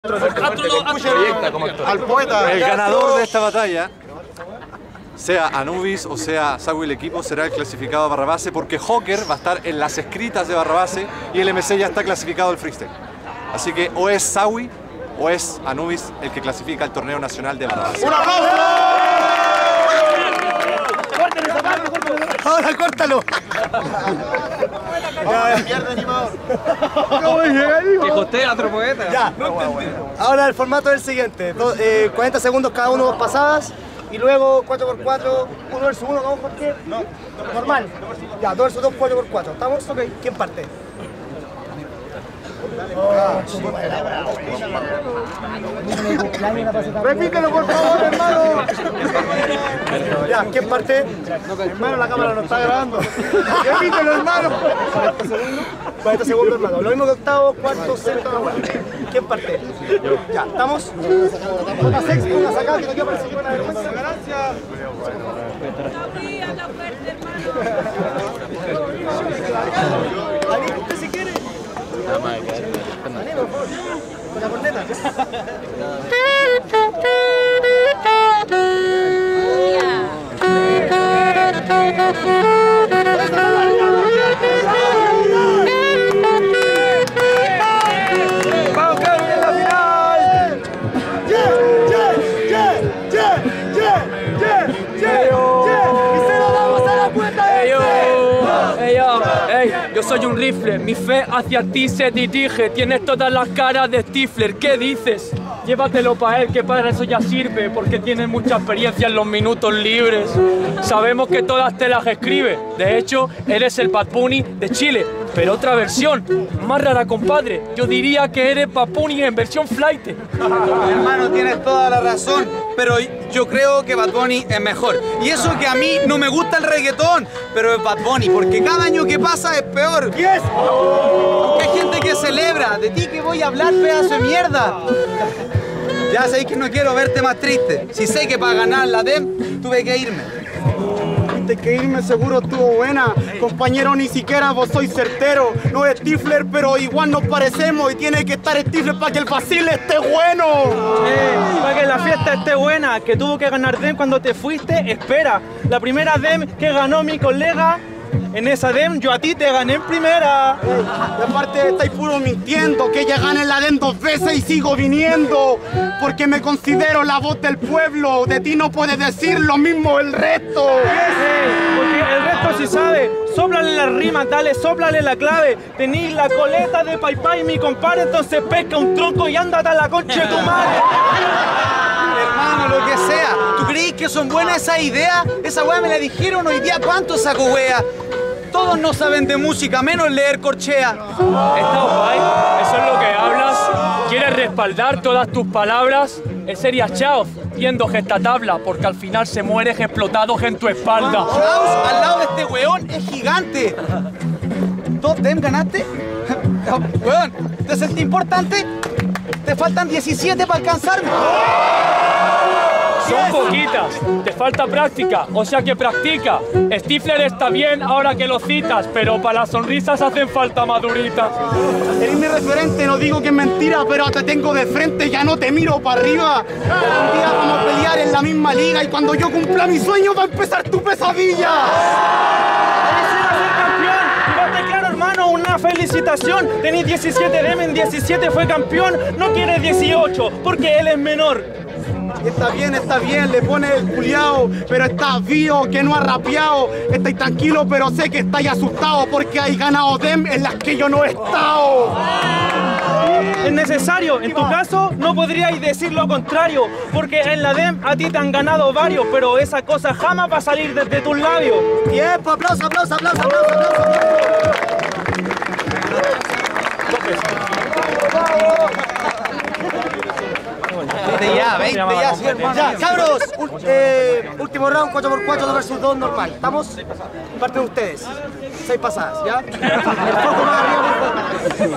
Al poeta. El ganador de esta batalla, sea Anubis o sea Sawi el equipo, será el clasificado a Barrabase, porque Joker va a estar en las escritas de Barrabase y el MC ya está clasificado al freestyle. Así que o es Sawi o es Anubis el que clasifica el torneo nacional de Barrabase. ¡Un aplauso! ¡Ahora córtalo! Pierde animador. Que costea otro poeta. Ya. Ahora el formato es el siguiente. 40 segundos cada uno, dos pasadas. Y luego 4x4, 1 versus 1, ¿no, Jorge? No. Normal. Ya, 2 versus 2, 4x4. ¿Estamos? Ok. ¿Quién parte? Repítelo, por favor, hermano. Ya, ¿quién parte? Hermano, la cámara no está grabando. Repítelo, hermano. 40 segundos, hermano. Lo mismo que octavo, cuarto, sexto, ¿quién parte? Ya, ¿estamos? Una sexta, una sacada, que no quiero parecer buena vergüenza. Anime, usted si quiere. Anime, por favor. Con la corneta. Yo soy un rifle, mi fe hacia ti se dirige. Tienes todas las caras de Stifler, ¿qué dices? Llévatelo para él, que para eso ya sirve, porque tiene mucha experiencia en los minutos libres. Sabemos que todas te las escribe, de hecho, eres el Bad Bunny de Chile. Pero otra versión, más rara, compadre. Yo diría que eres Bad Bunny en versión flight. Hermano, tienes toda la razón, pero yo creo que Bad Bunny es mejor. Y eso que a mí no me gusta el reggaetón, pero es Bad Bunny, porque cada año que pasa es peor. Yes. Aunque hay gente que celebra, de ti que voy a hablar, pedazo de mierda. Ya sabéis que no quiero verte más triste. Si sé que para ganar la DEM tuve que irme. De que irme seguro estuvo buena. Compañero, ni siquiera vos sois certero. No es Stifler, pero igual nos parecemos. Y tiene que estar Stifler para que el vacile esté bueno. Para que la fiesta esté buena, que tuvo que ganar DEM cuando te fuiste, espera. La primera DEM que ganó mi colega, en esa DEM yo a ti te gané en primera. Y aparte estáis puro mintiendo, que ya gané la DEM 2 veces y sigo viniendo. Porque me considero la voz del pueblo. De ti no puede decir lo mismo el resto. Porque el resto sí sabe. Sóplale las rimas, dale, sóplale la clave. Tenís la coleta de Pai Pai, mi compadre, entonces pesca un tronco y ándate a la concha de tu madre. Hermano, lo que sea. ¿Tú creís que son buenas esas ideas? Esa weá me la dijeron hoy día. ¿Cuánto saco wea? Todos no saben de música, menos leer corchea. ¿Está guay? ¿Eso es lo que hablas? ¿Quieres respaldar todas tus palabras? Sería Chaos viendo esta tabla, porque al final se mueres explotados en tu espalda. Chaos al lado de este weón es gigante. ¿Top DEM ganaste? Weón, ¿te sentí importante? Te faltan 17 para alcanzarme. Son poquitas, te falta práctica, o sea que practica. Stifler está bien ahora que lo citas, pero para las sonrisas hacen falta maduritas. Eres mi referente, no digo que es mentira, pero te tengo de frente, ya no te miro para arriba. Un día vamos a pelear en la misma liga y cuando yo cumpla mi sueño va a empezar tu pesadilla. Claro, hermano, una felicitación. Tenés 17 DEM, en 17 fue campeón. No quieres 18, porque él es menor. Está bien, le pone el culiao, pero está vivo, que no ha rapeado. Estáis tranquilo, pero sé que estáis asustados porque hay ganado DEM en las que yo no he estado. Es necesario, en tu caso no podríais decir lo contrario, porque en la DEM a ti te han ganado varios, pero esa cosa jamás va a salir desde tus labios. Tiempo, aplauso, aplauso, aplauso, aplauso, aplauso. Ya, 20 ya, sí, hermano. Ya, cabros, último round, 4x4, 2 versus 2, normal. ¿Estamos? Parte de ustedes. 6 pasadas, ¿ya? El foco más arriba,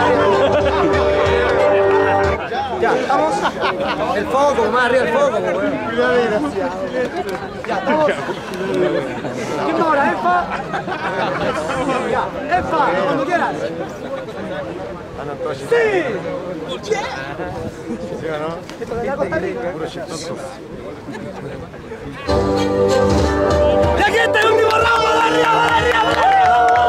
Ya, ¿estamos? El foco, más arriba, el foco, weón. Ya, ¿estamos? ¿Quién va ahora? ¿Elfa? Ya, Elfa, cuando quieras. ¡Y aquí está el último round! ¡De arriba, de arriba, de arriba!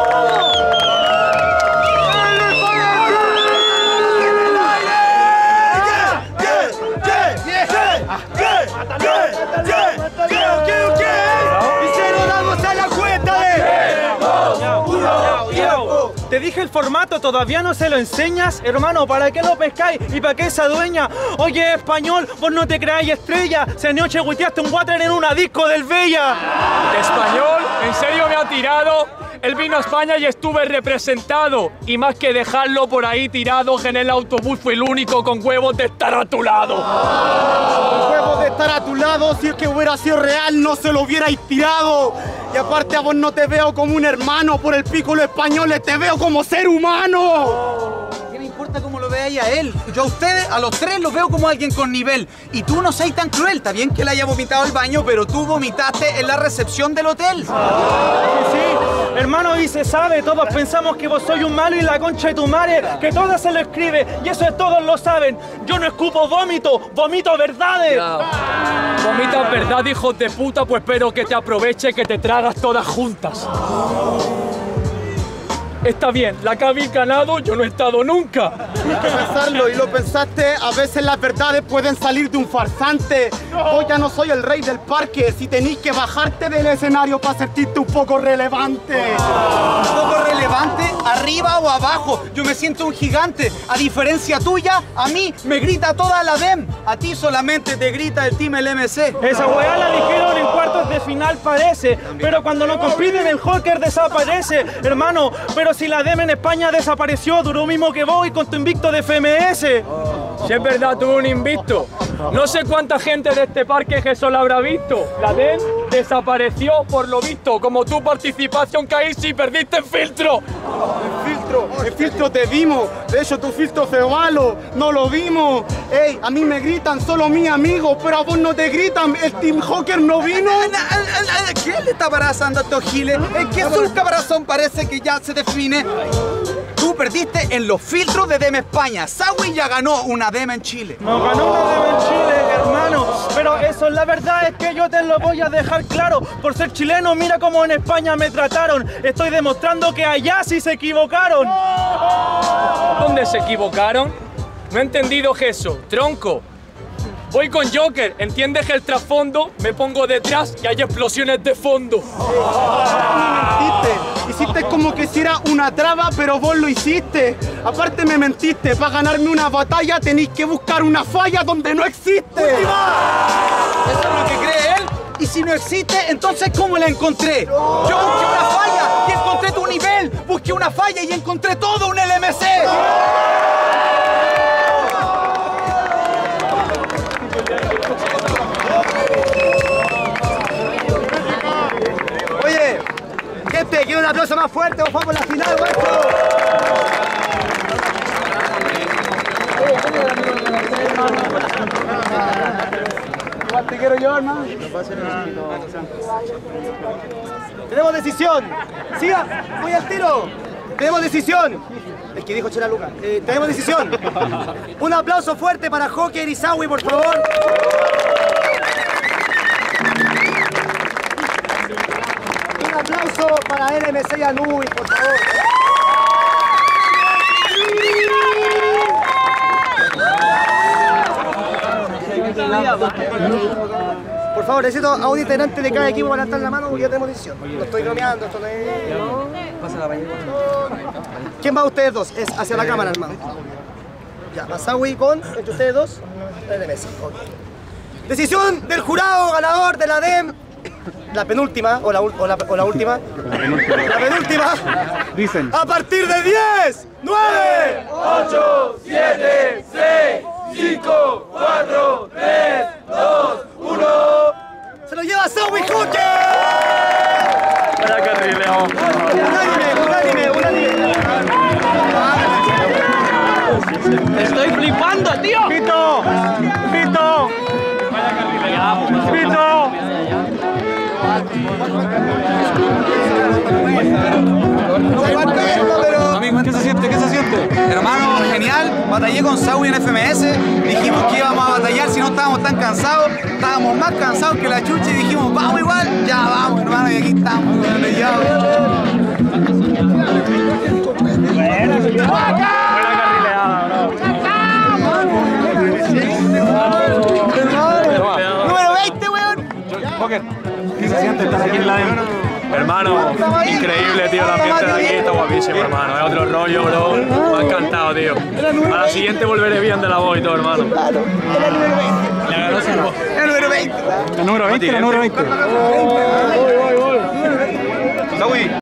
Te dije el formato, ¿todavía no se lo enseñas? Hermano, ¿para qué lo pescáis? ¿Y para qué se adueña? Oye, español, vos no te creáis estrella. Se anoche guiteaste un water en una disco del Bella. ¿Español? ¿En serio me ha tirado? Él vino a España y estuve representado. Y más que dejarlo por ahí tirado, en el autobús fue el único con huevos de estar a tu lado. Con huevos de estar a tu lado, si es que hubiera sido real, no se lo hubierais tirado. Y aparte a vos no te veo como un hermano, por el pico los españoles te veo como ser humano. ¿Qué me importa cómo lo veáis a él? Yo a ustedes, a los tres, los veo como alguien con nivel. Y tú no seas tan cruel. Está bien que le haya vomitado el baño, pero tú vomitaste en la recepción del hotel. Sí, hermano, y se sabe, todos pensamos que vos sois un malo y la concha de tu madre, que todo se lo escribe, y eso es todos lo saben. Yo no escupo vómito, vomito verdades. Vomitas verdad, hijos de puta, pues espero que te aproveche, que te tragas todas juntas. Está bien, la que habéis ganado, yo no he estado nunca. Tienes que pensarlo y lo pensaste, a veces las verdades pueden salir de un farsante. Hoy ya no soy el rey del parque, si tenéis que bajarte del escenario para sentirte un poco relevante. ¿Un poco relevante? ¿Arriba o abajo? Yo me siento un gigante. A diferencia tuya, a mí me grita toda la DEM. A ti solamente te grita el Team LMC. Esa weá la dijeron en cuartos de final parece, pero cuando no compiten el Joker desaparece, hermano. Pero si la DEM en España desapareció, duró mismo que vos y con tu invicto de FMS. Si es verdad, tuve un invicto. No sé cuánta gente de este parque eso lo habrá visto. La DEM desapareció por lo visto, como tu participación que ahí sí perdiste el filtro. El filtro te vimos, de hecho tu filtro fue malo, no lo vimos. Ey, a mí me gritan solo mis amigos, pero a vos no te gritan, el Team Joker no vino. ¿Qué le está pasando a estos giles? Es que su caparazón parece que ya se define. Tú perdiste en los filtros de DEM España. Sawi ya ganó una DEM en Chile. No ganó una DEM en Chile, hermano. Pero eso, la verdad es que yo te lo voy a dejar claro. Por ser chileno, mira cómo en España me trataron. Estoy demostrando que allá sí se equivocaron. ¿Dónde se equivocaron? No he entendido eso, tronco. Voy con Joker, ¿entiendes el trasfondo? Me pongo detrás y hay explosiones de fondo. Hiciste como que si era una traba, pero vos lo hiciste. Aparte me mentiste, para ganarme una batalla tenéis que buscar una falla donde no existe. Eso es lo que cree él. Y si no existe, entonces ¿cómo la encontré? Yo busqué una falla y encontré tu nivel. Busqué una falla y encontré todo un LMC. Oye, gente, quiero un aplauso más fuerte, por favor, por la final, vuestro. Igual te quiero yo, hermano. Tenemos decisión. Siga, voy al tiro. Tenemos decisión. El que dijo Chela Luca. Tenemos decisión. Un aplauso fuerte para Joker y Sawi, por favor. Un aplauso para LMC y Anubis, por favor. Por favor, necesito a un integrante de cada equipo para levantar la mano porque ya tenemos decisión. No estoy bromeando, esto no es... ¿Quién va a ustedes dos? Es hacia la cámara, hermano. Ya, Masawi con, entre ustedes dos, LMC. Okay. Decisión del jurado ganador de la DEM. La penúltima, o la última. La penúltima. Dicen. A partir de 10, 9, 8, 7, 6, 5, 4, 3, 2, 1. se lo lleva Sawi Joker. Vaya que horrible, Unánime. Estoy flipando, tío. Pito. Pito. Pito. Amigo, ¿qué se siente siente? ¿Qué se siente? Hermano, genial. Batallé con Sawi en FMS. Dijimos que íbamos a batallar si no estábamos tan cansados. Estábamos más cansados que la chucha y dijimos, vamos igual. Ya vamos, hermano, y aquí estamos. Número 20, weón. Joker, ¿qué se siente estar aquí en la demo? Hermano, increíble, tío, el ambiente de aquí está guapísimo, hermano. Es otro rollo, bro. Me ha encantado, tío. A la siguiente volveré bien de la voz y todo, hermano. Era el número 20. Le ganó Servo. El número 20. El número 20, el número 20. Sawi.